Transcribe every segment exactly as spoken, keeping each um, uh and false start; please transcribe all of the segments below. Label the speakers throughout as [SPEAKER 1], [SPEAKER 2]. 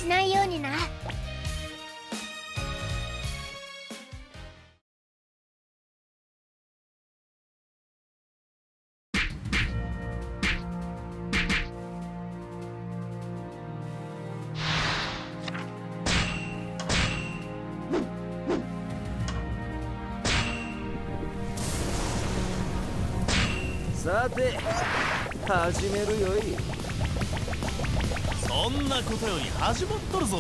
[SPEAKER 1] しないようにな。
[SPEAKER 2] さて始めるよい。
[SPEAKER 3] そんなことより始まっとるぞ。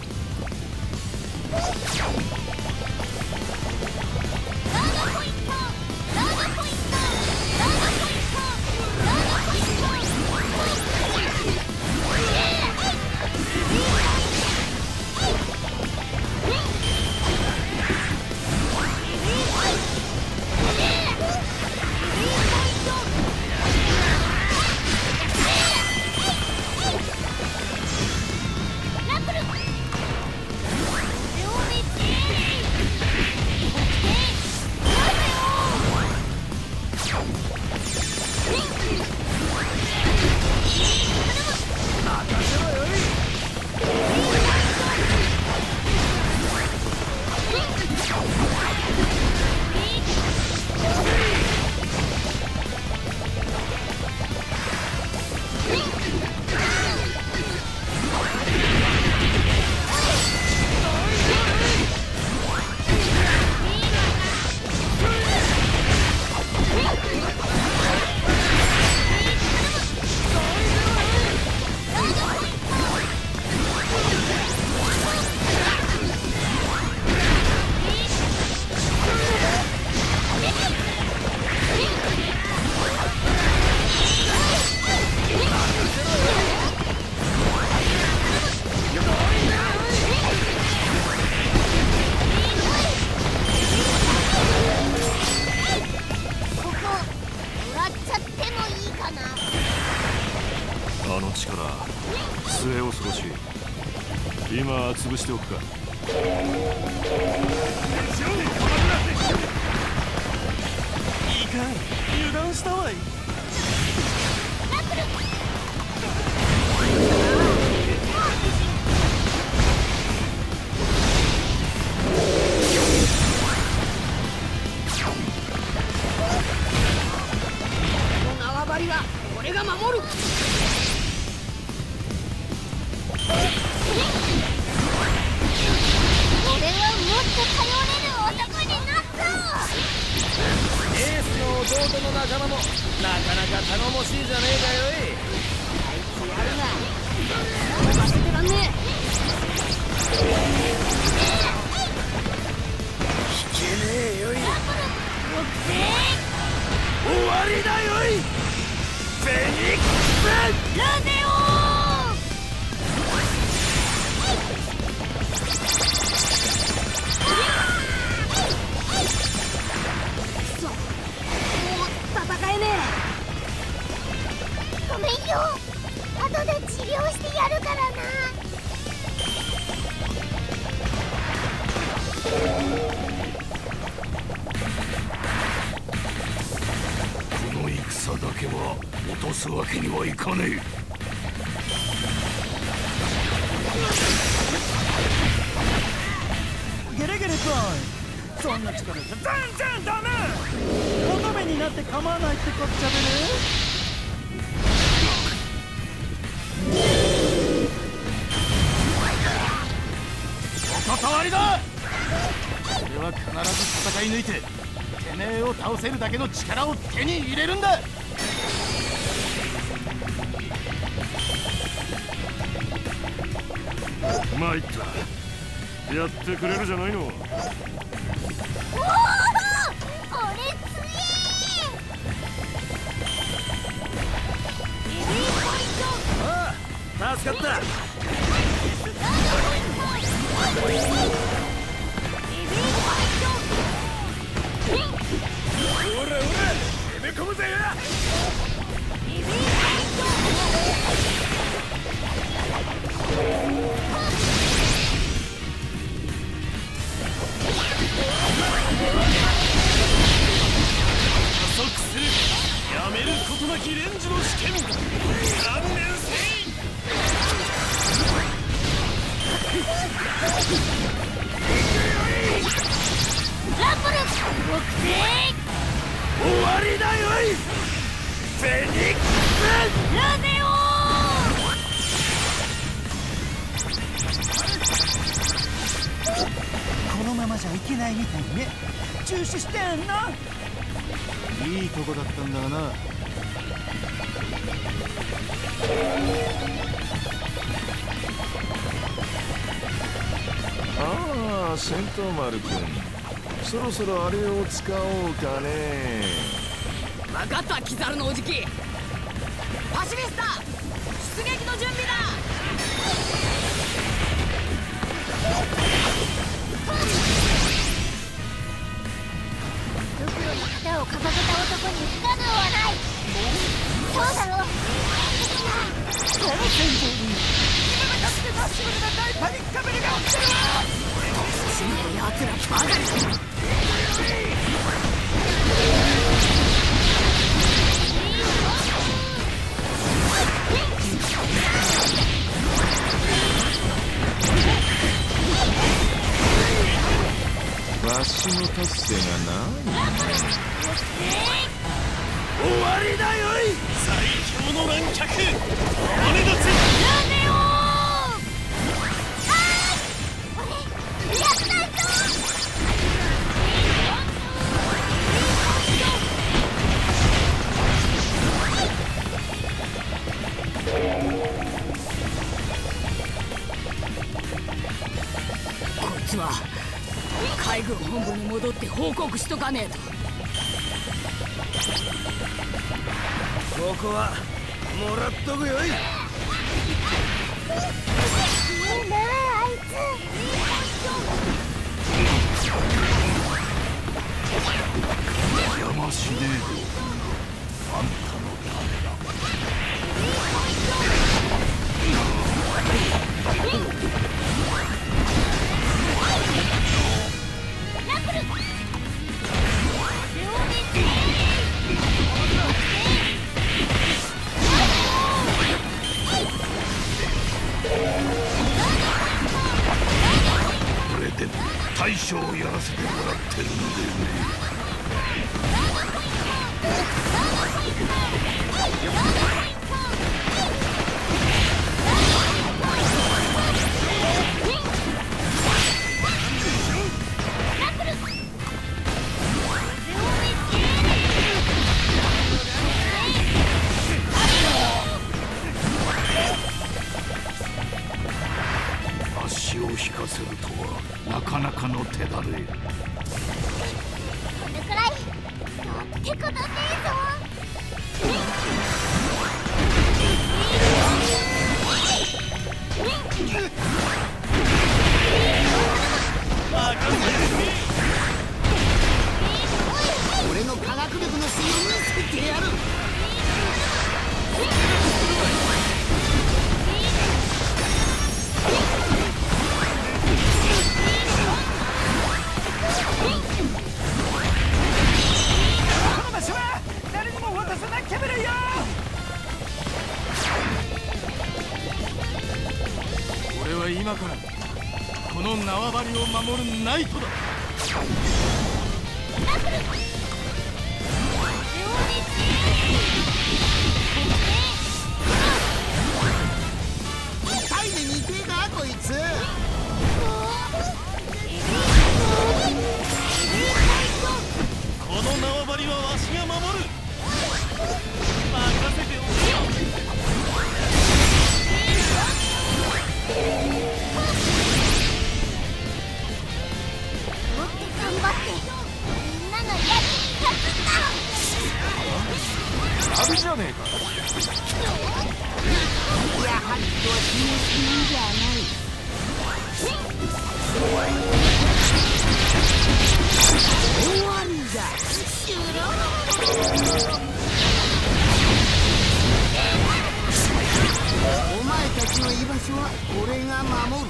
[SPEAKER 3] あの力、末恐ろしい。今は潰しておくか。いかん、油断したわい。
[SPEAKER 4] この縄張りは俺が守る。
[SPEAKER 1] 俺はもっと頼れる男になった。
[SPEAKER 2] エースの弟の仲間もなかなか頼もしいじゃねえかよい。
[SPEAKER 4] あいつやるな。負けてらんねえ。
[SPEAKER 2] 引けねえよい。終わりだよい。フェニックス
[SPEAKER 1] ラゼオ
[SPEAKER 4] 戦えね
[SPEAKER 1] ー。ごめんよ。後で治療してやるからな。
[SPEAKER 5] この戦だけは落とすわけにはいかねえ。
[SPEAKER 6] ゲレゲレボーイ、そんな力じゃ全然ダメ。乙女になって構わないってこっちゃでね。
[SPEAKER 3] お断りだ。俺は必ず戦い抜いててめえを倒せるだけの力を手に入れるんだ。
[SPEAKER 5] 参った。やってくれるじゃないの。
[SPEAKER 1] おお、俺強え。
[SPEAKER 2] ああ、助かった。おらおら、攻め込むぜよ。
[SPEAKER 3] 加速する。やめることなきレンジの試験。観念せい。
[SPEAKER 1] ランブル動くぜ。
[SPEAKER 2] 終わりだよいフェニックス
[SPEAKER 1] ラゼオ
[SPEAKER 6] このままじゃいけないみたいね。中止してんの。
[SPEAKER 3] いいとこだったんだがな。
[SPEAKER 5] ああ、戦闘丸くん、そろそろあれを使おうかね。
[SPEAKER 4] 分かった、キザルのおじき。パシフィスタ出撃の準備だ。
[SPEAKER 1] ドクロに旗を掲げた男に不可能はない。そうだろう。
[SPEAKER 6] この戦場に今がかつてマッシブルな大パニックカメラが起きてるわ。
[SPEAKER 4] 死ぬ奴らばかり。
[SPEAKER 5] わしの達成がな。
[SPEAKER 2] 終わりだよい最強の乱脚雨立つ
[SPEAKER 1] ラゼオあー俺やったぞ。
[SPEAKER 4] こいつは海軍本部に戻って報告しとかねえと。
[SPEAKER 2] ここはもらっとくよい。
[SPEAKER 1] いいなあいつ。
[SPEAKER 5] 邪魔しねえぞ。あんたのためだ。
[SPEAKER 1] ランブル
[SPEAKER 5] これで大将をやらせてもらってるんでね。足を引かせるとはなかなかの手だれ。
[SPEAKER 1] これくらいなんてことねえぞ。
[SPEAKER 4] 俺の科学力の推理につけてやる。
[SPEAKER 6] この場所は誰にも渡さなきゃべるよ。
[SPEAKER 3] 俺は今からこの縄張りを守るナイトだ。
[SPEAKER 4] 痛いで似てえかこいつ。
[SPEAKER 2] この縄張りはわしが守る。任せておけよ。
[SPEAKER 1] もっと頑張ってみんなの役に立つんだ。
[SPEAKER 3] あるじゃねえか。
[SPEAKER 4] やはりどうしようするんじゃない。終わりだ。お前たちの居場所は俺が守る。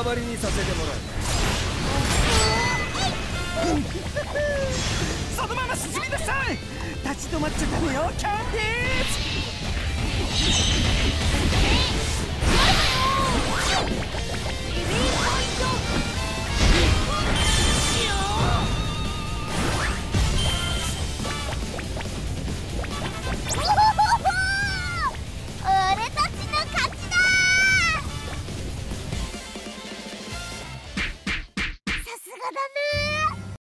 [SPEAKER 7] わりにさせてもらう。
[SPEAKER 6] そのまま進みなさい。立ち止まっちゃダメよ、キャンディーズ。